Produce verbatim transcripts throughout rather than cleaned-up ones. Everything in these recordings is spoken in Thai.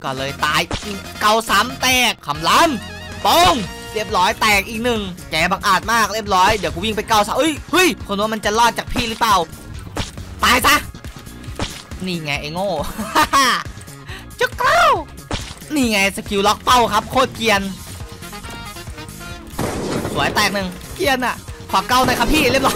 ก่อนเลยตายเกาซ้ำแตกคำล้ำป้องเรียบร้อยแตกอีกหนึ่งแกบังอาจมากเรียบร้อยเดี๋ยวกูวิ่งไปเกาซ้ำเอ้ยเฮ้ยคนว่ามันจะรอดจากพี่หรือเปล่าตายซะนี่ไงไอ้โง่จุกเก้านี่ไงสกิลล็อกเป้าครับโคตรเกียนสวยแตกหนึ่งเกียนอ่ะขอเก้าหน่อยครับพี่เรียบร้อย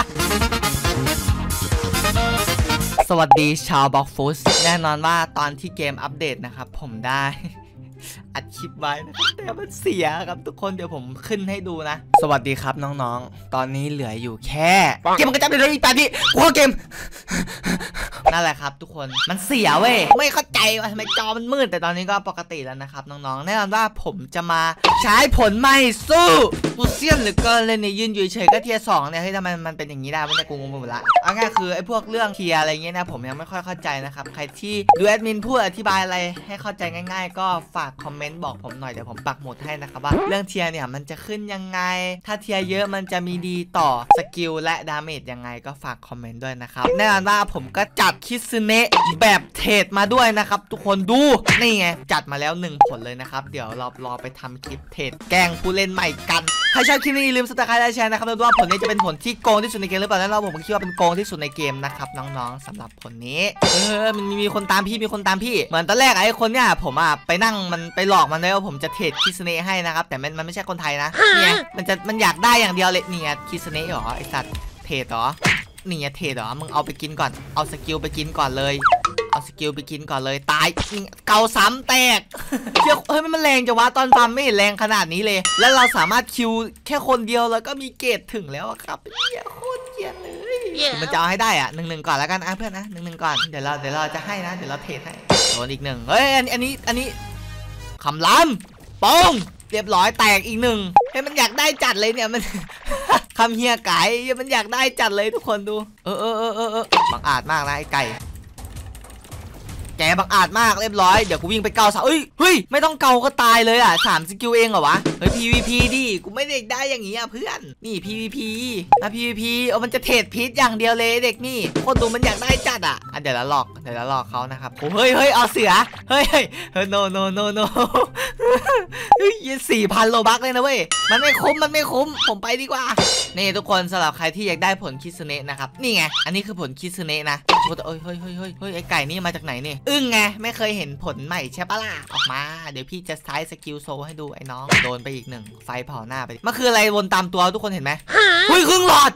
สวัสดีชาวบล็อกฟุตแน่นอนว่าตอนที่เกมอัปเดตนะครับผมได้อัดคลิปไว้นะแต่มันเสียครับทุกคนเดี๋ยวผมขึ้นให้ดูนะสวัสดีครับน้องๆตอนนี้เหลืออยู่แค่เกมมันก็จะเป็นเรื่องอีกแปดวิกูเข้าเกมนั่นแหละครับทุกคนมันเสียเว้ยไม่เข้าใจว่าทำไมจอมันมืดแต่ตอนนี้ก็ปกติแล้วนะครับน้องๆแน่นอนว่าผมจะมาใช้ผลไม่สู้กูเซียนหรือเกินเลยเนี่ยยืนอยู่เฉยก็เทียร์สองเนี่ยเฮ้ยทำไมมันเป็นอย่างนี้ได้ไม่ได้กูงงไปหมดละเอาง่ายคือไอ้พวกเรื่องเทียร์อะไรเงี้ยนะผมยังไม่ค่อยเข้าใจนะครับใครที่ดูแอดมินพูดอธิบายอะไรให้เข้าใจง่ายๆก็ฝากคอมเมนต์บอกผมหน่อยเดี๋ยวผมปักหมุดให้นะครับว่าเรื่องเทียร์เนี่ยมันจะขึ้นยังไงถ้าเทียร์เยอะมันจะมีดีต่อสกิลและดาเมจยังไงก็ฝากคอมเมนต์ด้วยนะครับแน่นอนว่าผมก็จัดคิซึเนะแบบเทรดมาด้วยนะครับทุกคนดูนี่ไงจัดมาแล้วหนึ่งผลเลยนะครับเดี๋ยวเรารอไปทำคลิปเทรดแกล้งผู้เล่นใหม่กันใครชอบคลิปนี้อย่าลืมซับสไครต์และแชร์นะครับดูว่าผลนี้จะเป็นผลที่โกงที่สุดในเกมหรือเปล่าแล้วเราผมคิดว่าเป็นโกงที่สุดในเกมนะครับน้องๆสำหรับผลนี้เออมันมีคนตามพี่มีคนตามพี่เหมือนตอนแรกไอ้คนเนี่ยผมอ่ะไปนั่งมันไปหลอกมันเลยว่าผมจะเทรดคิซึเนะให้นะครับแต่มันมันไม่ใช่คนไทยนะเนี่ยมันจะมันอยากได้อย่างเดียวเลยเนี่ยคิซึเนะเหรอไอสัตว์เทรดเหรอนี่เทรดเหรอมึงเอาไปกินก่อนเอาสกิลไปกินก่อนเลยเอาสกิลไปกินก่อนเลยตายเกาซ้ำแตกเชื่อเฮ้ยมันแรงจังวะตอนฟาร์มไม่เห็นแรงขนาดนี้เลยแล้วเราสามารถคิวแค่คนเดียวแล้วก็มีเกรดถึงแล้วครับเหี้ยโคตรเกลียดเลยมันจะเอาให้ได้อ่ะหนึ่งหนึ่งก่อนแล้วกันอ่ะเพื่อนนะหนึ่งหนึ่งก่อนเดี๋ยวเราเดี๋ยวเราจะให้นะเดี๋ยวเราเทรดให้โดนอีกหนึ่งเฮ้ยอันนี้อันนี้คำล้ำป้องเรียบร้อยแตกอีกหนึ่งเฮ้ยมันอยากได้จัดเลยเนี่ยมันคำเฮียไก่มันอยากได้จัดเลยทุกคนดูเออเออเออเออเออบังอาจมากนะไอ้ไก่แกบังอาจมากเรียบร้อยเดี๋ยวกูวิ่งไปเกาซะเอ้ยเฮ้ยไม่ต้องเกาก็ตายเลยอ่ะสามสกิลเองเหรอวะเฮ้ย พี วี พี ดิกูไม่ได้ได้อย่างงี้อ่ะเพื่อนนี่ พี วี พี นะ พี วี พี เอามันจะเทรดพิษอย่างเดียวเลยเด็กนี่คนดูมันอยากได้จัดอ่ะอ่ะเดี๋ยวเราหลอกเดี๋ยวเราหลอกเขานะครับโอ้เฮ้ยเฮ้ยเอาเสือเฮ้ยเฮ้ยโนโนโนโนเฮ้ยสี่พันโลบักเลยนะเว้ยมันไม่คุ้มมันไม่คุ้มผมไปดีกว่านี่ทุกคนสำหรับใครที่อยากได้ผลคิซึเนะนะครับนี่ไงอันนี้คือผลคิซึเนะนะโอ้แต่เฮ้ยเฮ้ยเฮ้ยเฮ้ยไอ้ไก่นี่มาจากไหนนี่อึ้งไงไม่เคยเห็นผลใหม่ใช่ปะล่ะออกมาเดี๋ยวพี่จะใช้สกิลโซให้ดูไอ้น้องโดนไปอีกหนึ่งไฟเผาหน้าไปมันคืออะไรวนตามตัวทุกคนเห็นไหมเฮ้ยครึ่งหลอด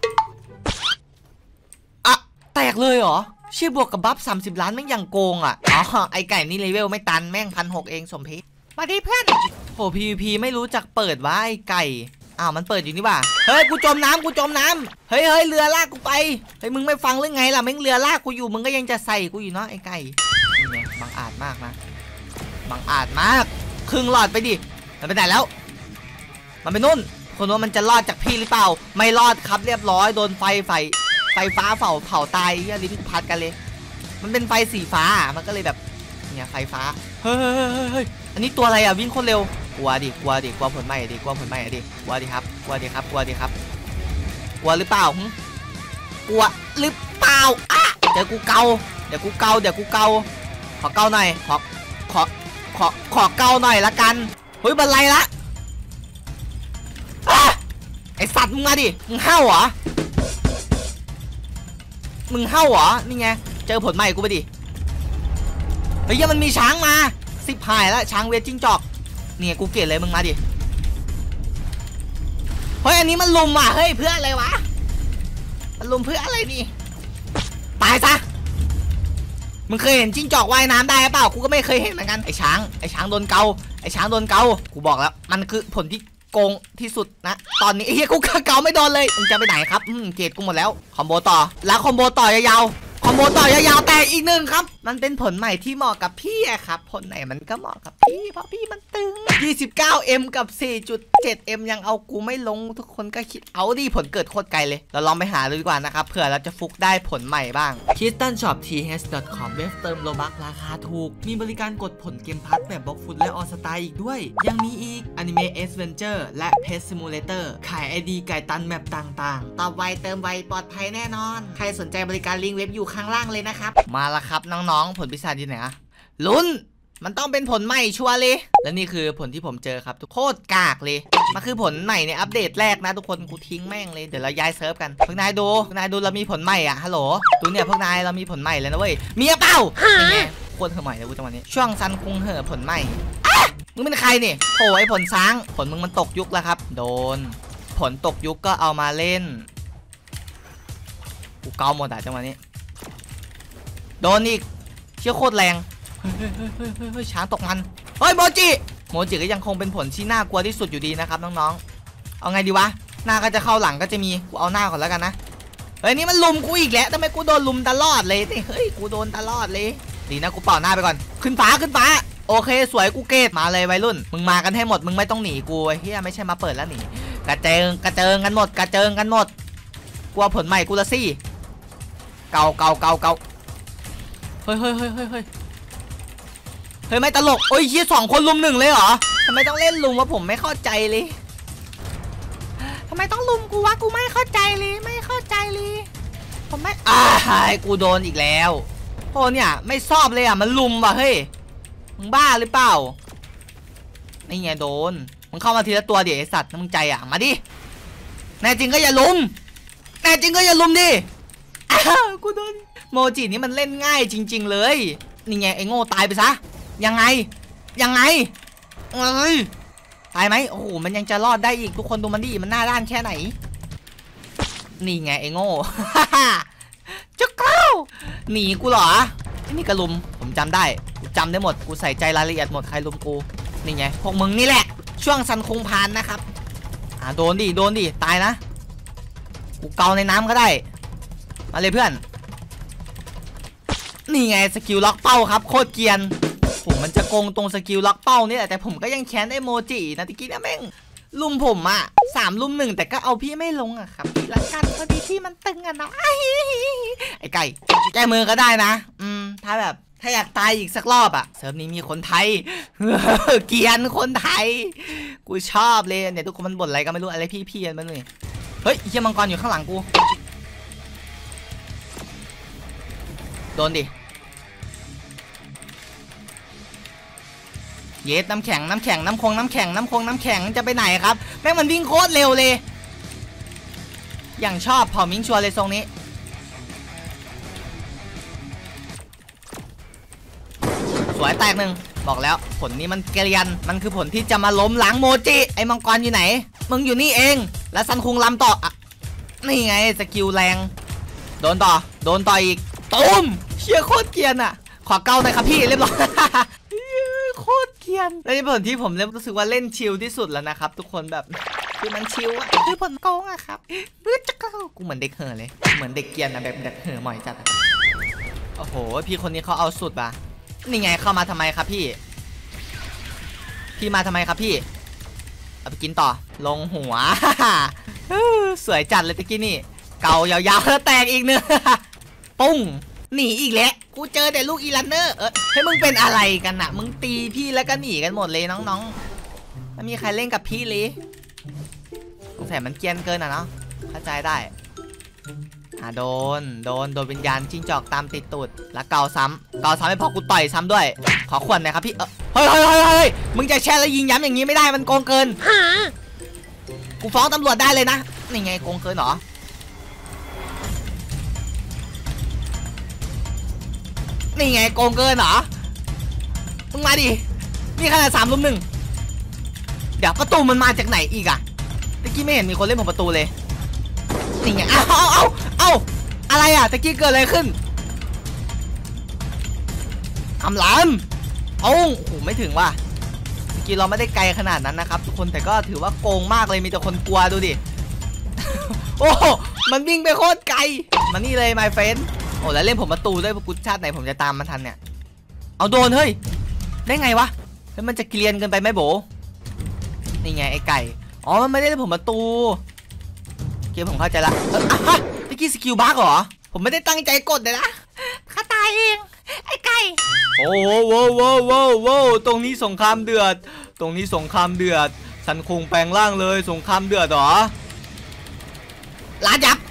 อะแตกเลยเหรอเชี่ยบวกกับบัฟสามสิบล้านแม่งยังโกงอ่ะอ๋อไอ้ไก่นี่เลเวลไม่ตันแม่งพันหกเองสมเพชมาดิเพื่อนโห พี วี พี ไม่รู้จักเปิดวะไอ้ไก่อ้าวมันเปิดอยู่นี่ว่ะเฮ้ยกูจมน้ำกูจมน้ำเฮ้ยเฮ้ยเรือลากกูไปเฮ้ยมึงไม่ฟังเรื่องไงล่ะแม่งเรือลากกูอยู่มึงก็ยังจะใส่กูอยู่เนาะไอ้ไก่นี่ไงบังอาจมากนะบังอาจมากครึ่งหลอดไปดิมันไปไหนแล้วมันไปนู่นคนว่ามันจะรอดจากพี่หรือเปล่าไม่รอดครับเรียบร้อยโดนไฟไฟไฟฟ้าเผาเผาตายอย่าลิ้นพัดกันเลยมันเป็นไฟสีฟ้ามันก็เลยแบบเนี่ยไฟฟ้าเฮ้ยเฮ้ยอันนี้ตัวอะไรอ่ะวิ่งคนเร็วกลัวดิกลัวดิกลัวผลใหม่ดิกลัวผลใหม่ดิกลัวดิครับกลัวดิครับกลัวดิครับกลัวหรือเปล่ากลัวหรือเปล่าอ่ะเดี๋ยวกูเกาเดี๋ยวกูเกาเดี๋ยวกูเกาขอเกาหน่อยขอขอขอขอเกาหน่อยละกันเฮ้ยบันไลละไอสัตว์มึงมาดิมึงเห่าเหรอมึงเห่าเหรอนี่ไงเจอผลใหม่กูไปดิเฮ้ยมันมีช้างมาสิบหายแล้วช้างเวทจิ้งจอกเนี่ยกูเกลียดเลยมึงมาดิเฮ้ยอันนี้มันลุมว่ะเฮ้ยเพื่ออะไรวะมันลุมเพื่ออะไรนี่ตายซะมึงเคยเห็นจิ้งจอกว่ายน้ำได้เปล่ากูก็ไม่เคยเห็นเหมือนกันไอ้ช้างไอ้ช้างโดนเกาไอ้ช้างโดนเกากูบอกแล้วมันคือผลที่โกงที่สุดนะตอนนี้เฮียกูเกาไม่โดนเลยมึงจะไปไหนครับอืมเกลียดกูหมดแล้วคอมโบต่อแล้วคอมโบต่อยาวๆคอมโบต่อยาวๆแต่อีกหนึ่งครับมันเป็นผลใหม่ที่เหมาะกับพี่อะครับผลไหนมันก็เหมาะกับพี่เพราะพี่มันตึง ยี่สิบเก้าเอ็ม กับ สี่จุดเจ็ดเอ็ม ยังเอากูไม่ลงทุกคนก็คิดเอาดิผลเกิดโคตรไกลเลยเราลองไปหาดูดีกว่านะครับเผื่อเราจะฟุกได้ผลใหม่บ้าง คิสตันช็อป ที เอช ดอท คอม เว็บเติมโลบัคราคาถูกมีบริการกดผลเกมพัทแบบบล็อกฟุตและออสตาอีกด้วยยังมีอีก Anime Adventure และ Pet Simulator ขาย ไอ ดี ไก่ตันแมปต่างๆตอบไวเติมไวปลอดภัยแน่นอนใครสนใจบริการลิงก์เว็บอยู่ข้างล่างเลยนะครับมาละครับน้องๆผลพิศดารอยู่ไหนอะลุ้นมันต้องเป็นผลใหม่ชัวร์เลยและนี่คือผลที่ผมเจอครับทุกโคตรกากเลยมันคือผลใหม่ในอัปเดตแรกนะทุกคนกูทิ้งแม่งเลยเดี๋ยวเราย้ายเซิร์ฟกันพวกนายดูพวกนายดูเรามีผลใหม่อ่ะฮัลโหลดูเนี่ยพวกนายเรามีผลใหม่เลยนะเว้ยมีเปล่าเป็นไงโคตรใหม่เลยกูจังหวะนี้ช่วงซันคุงเหอผลใหม่มึงเป็นใครนี่โอ้ยผลช้างผลมึงมันตกยุคแล้วครับโดนผลตกยุคก็เอามาเล่นกูเกาหมดอ่ะจังหวะนี้โดนอีกเชี่ยโคตรแรงเฮ้ยช้างตกมันเฮ้ยโมจิโมจิก็ยังคงเป็นผลที่น่ากลัวที่สุดอยู่ดีนะครับน้องๆเอาไงดีวะหน้าก็จะเข้าหลังก็จะมีกูเอาหน้าก่อนแล้วกันนะเฮ้ยนี่มันลุมกูอีกแล้วทำไมกูโดนลุมตลอดเลยเฮ้ยกูโดนตลอดเลยดีนะกูเป่าหน้าไปก่อนขึ้นฟ้าขึ้นฟ้าโอเคสวยกูเกตมาเลยวัยรุ่นมึงมากันให้หมดมึงไม่ต้องหนีกูเฮียไม่ใช่มาเปิดแล้วหนีกระเจิงกระเจิงกันหมดกระเจิงกันหมดกลัวผลใหม่กูละสิเก่าเก่าเก่าเก่าเฮ้ยเฮ้ยเฮ้ยเฮ้ยเฮ้ยเฮ้ยไม่ตลกโอ้ยยี่สองคนลุมหนึ่งเลยเหรอทำไมต้องเล่นลุมวะผมไม่เข้าใจเลยทำไมต้องลุมกูวะกูไม่เข้าใจเลยไม่เข้าใจเลยผมไม่อ่ากูโดนอีกแล้วโอ้เนี่ยไม่ชอบเลยอ่ะมันลุมว่ะเฮ้ยมึงบ้าหรือเปล่านี่ไงโดนมึงเข้ามาทีละตัวเดี๋ยวไอสัตว์มึงใจอ่ะมาดิแน่จริงก็อย่าลุมแน่จริงก็อย่าลุมดิอ้าวกูโดนโมจินี่มันเล่นง่ายจริงๆเลยนี่ไงไอ้โง่ตายไปซะยังไงยังไงเอ้ยตายไหมโอ้โหมันยังจะรอดได้อีกทุกคนดูมันดิมันหน้าด้านแค่ไหนนี่ไงไอ้โง่จุกเก้าหนีกูเหรอนี่กระลุมผมจำได้กูจำได้หมดกูใส่ใจรายละเอียดหมดใครลุมกูนี่ไงพวกมึงนี่แหละช่วงซันคงพานนะครับอ่าโดนดิโดนดิตายนะกูเกาในน้ำก็ได้มาเลยเพื่อนนี่ไงสกิลล็อกเป้าครับโคตรเกียนผมมันจะโกงตรงสกิลล็อกเป้านี่แหละแต่ผมก็ยังแค้นไอ้โมจินะตะกี้นะแม่งลุมผมอะสามลุมหนึ่งแต่ก็เอาพี่ไม่ลงอะครับละกันพอดีที่มันตึงอะนะไอ้ไก่แก้มือก็ได้นะอืมถ้าแบบถ้าอยากตายอีกสักรอบอะเซิร์ฟนี้มีคนไทยเกียนคนไทยกูชอบเลยเนี่ยทุกคนมันบ่นอะไรก็ไม่รู้อะไรพี่ๆมันเลยเฮ้ยเฮียมังกรอยู่ข้างหลังกูโดนดิเยสน้ำแข็งน้ำแข็งน้ำคงน้ำแข็งน้ำคงน้ำแข็งจะไปไหนครับแม่งมันวิ่งโคตรเร็วเลยอย่างชอบเผ่ามิงชัวเลยทรงนี้สวยแตกหนึ่งบอกแล้วผลนี้มันเกลียนมันคือผลที่จะมาล้มล้างโมจิไอ้มังกรอยู่ไหนมึงอยู่นี่เองแล้วซันคุงลำต่ออ่ะนี่ไงสกิลแรงโดนต่อโดนต่ออีกตุ้มเชี่ยโคตรเกลียนอ่ะขอเก้าหน่อยครับพี่เรียบร้อยโคตรเกลียนและผลที่ผมเริ่มรู้สึกว่าเล่นชิลที่สุดแล้วนะครับทุกคนแบบคือมันชิลอะคือผลโกงอะครับเพื่อจะเข้ากูเหมือนเด็กเห่อเลยเหมือนเด็กเกลียนอะแบบเด็กเห่อหมอยจัดโอ้โหพี่คนนี้เขาเอาสุดป่ะนี่ไงเข้ามาทำไมครับพี่พี่มาทำไมครับพี่เอาไปกินต่อลงหัวสวยจัดเลยตะกี้นี่เกายาวๆแล้วแตกอีกเนื้อปุ้งหนีอีกแล้วกูเจอแต่ลูกอีลันเนอร์เออให้มึงเป็นอะไรกันน่ะมึงตีพี่แล้วก็หนีกันหมดเลยน้องๆไม่มีใครเล่นกับพี่เลยสงสัยมันเกรียนเกินอ่ะเนาะเข้าใจได้อ่ะโดนโดนโดนวิญญาณจิ้งจอกตามติดตูดแล้วเกาซ้ำเกาซ้ำไม่พอกูต่อยซ้ำด้วยขอขวัญหน่อยครับพี่เออเฮ้ยเฮ้ยเฮ้ยเฮ้ยมึงจะแช่แล้วยิงย้ำอย่างนี้ไม่ได้มันโกงเกินกูฟ้องตำรวจได้เลยนะนี่ไงโกงเกินเหรอนี่ไงโกงเกินเหรอมึงมาดินี่ขนาดสามลุมหนึ่งเดี๋ยวประตูมันมาจากไหนอีกอะตะกี้ไม่เห็นมีคนเล่นผมประตูเลยนี่ไงเอาเอาเอาเอาอะไรอะตะกี้เกิดอะไรขึ้นคำหลามเอาโอ้ไม่ถึงว่ะตะกี้เราไม่ได้ไกลขนาดนั้นนะครับทุกคนแต่ก็ถือว่าโกงมากเลยมีแต่คนกลัวดูดิ โอ้มันวิ่งไปโคตรไกลมานี่เลย my friendโอ้แล้วเล่นผมประตูด้วยกุชาติไหนผมจะตามมันทันเนี่ยเอาโดนเฮ้ยได้ไงวะแล้วมันจะเกลียนเกินไปไหมโบนี่ไงไอ้ไก่อ๋อมันไม่ได้เล่นผมประตูเกมผมเข้าใจละเอออ่ะตะกี้สกิลบั๊กเหรอผมไม่ได้ตั้งใจกดเลยนะข้าตายเองไอ้ไก่โอ้โหโว้โว้โว้โว้ตรงนี้สงครามเดือดตรงนี้สงครามเดือดซันคงแปลงร่างเลยสงครามเดือดเหรอลาจับ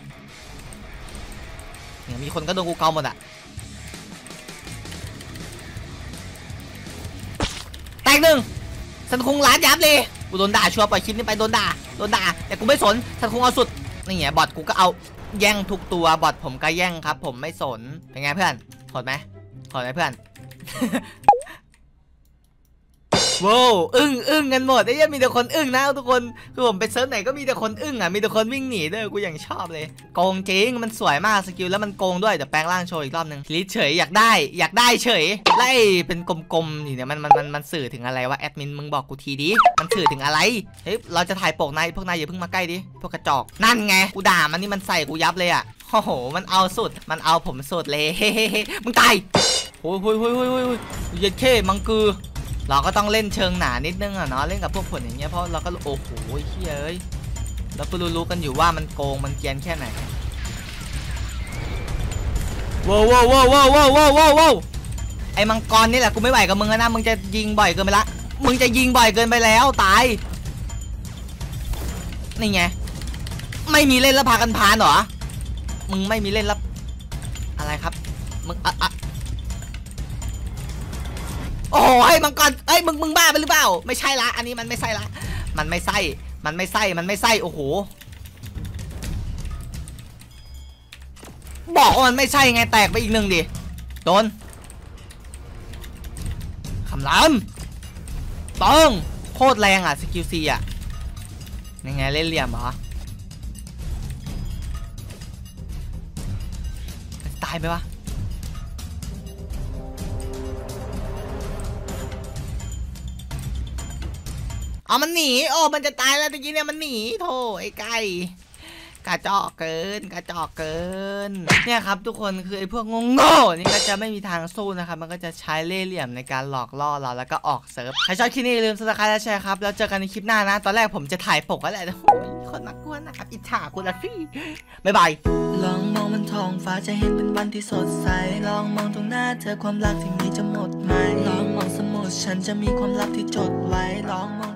มีคนก็โดนกูเกาหมดอ่ะอีกหนึ่งสันคงล้านยับเลยกูโดนด่าชัวร์ปล่อยคลิปนี้ไปโดนด่าโดนด่าแต่กูไม่สนสันคงเอาสุดนี่ไงบอทกูก็เอาแย่งทุกตัวบอทผมก็แย่งครับผมไม่สนเป็นไงเพื่อนโหดไหมโหดไหมเพื่อน ว้าวอึ้งอึ้งกันหมดไอ้ยังมีแต่คนอึ้งนะทุกคนคือผมไปเซิร์ฟไหนก็มีแต่คนอึ้งอ่ะมีแต่คนวิ่งหนีด้วยกูอย่างชอบเลยโกงจริงมันสวยมากสกิลแล้วมันโกงด้วยเดี๋ยวแปลงร่างโชว์อีกรอบนึงลิเฉยอยากได้อยากได้เฉยไล่เป็นกลมๆนี่เนี่ยมันมันมันมันสื่อถึงอะไรวะแอดมินมึงบอกกูทีดิมันสื่อถึงอะไรเฮ้ยเราจะถ่ายปกนายพวกนายอย่าเพิ่งมาใกล้ดิพวกกระจอกนั่นไงกูด่ามันนี่มันใส่กูยับเลยอ่ะโอ้โหมันเอาสุดมันเอาผมสุดเลยมึงตายโอ้ยโอ้ยโอ้ยโอ้ยโอ้ยยัดเข้มังกือเราก็ต้องเล่นเชิงหนานิดนึงอ่ะเนาะเล่นกับพวกผลอย่างเงี้ยเพราะเราก็โอ้โหเฮ้ยเราก็รู้ๆกันอยู่ว่ามันโกงมันเกียนแค่ไหนว้าวว้าวว้าวว้าวว้าวว้าวว้าวไอ้มังกรนี่แหละกูไม่ไหวกับมึงแล้วนะมึงจะยิงบ่อยเกินไปละมึงจะยิงบ่อยเกินไปแล้วตายนี่ไงไม่มีเล่นแล้วพากันพานเหรอมึงไม่มีเล่นแล้วอะไรครับมึงอะอะโอ้ยมังกรเอ้ยมึงมึงบ้าไปหรือเปล่าไม่ใช่ละอันนี้มันไม่ใช่ละมันไม่ใช่มันไม่ใช่มันไม่ใช่โอ้โหบอกว่ามันไม่ใช่ไงแตกไปอีกหนึ่งดิโดนคำรามต้องโคตรแรงอ่ะสกิลซีอ่ะยังไงเล่นเหลี่ยมเหรอตายไหมวะเอามันหนีโอ้มันจะตายแล้วตะกี้เนี่ยมันหนีโธ่ไอ้ไก่กระจอกเกินกระจอกเกินเนี่ยครับทุกคนคือไอ้พวกโง่ๆนี่ก็จะไม่มีทางสู้นะครับมันก็จะใช้เล่ห์เหลี่ยมในการหลอกล่อเราแล้วก็ออกเซิร์ฟใครชอบคลิปนี้อย่าลืมซับสไครบ์และแชร์ครับแล้วเจอกันในคลิปหน้านะตอนแรกผมจะถ่ายปกก็แหละโอ้ยคนนักกวนนะครับอิจฉาคุณละพี่บ๊ายบายลองมองบนท้องฟ้าจะเห็นเป็นวันที่สดใสลองมองตรงหน้าเธอความรักที่มีจะหมดไหมลองมองสมุดฉันจะมีความลับที่จดไว้ลองมอง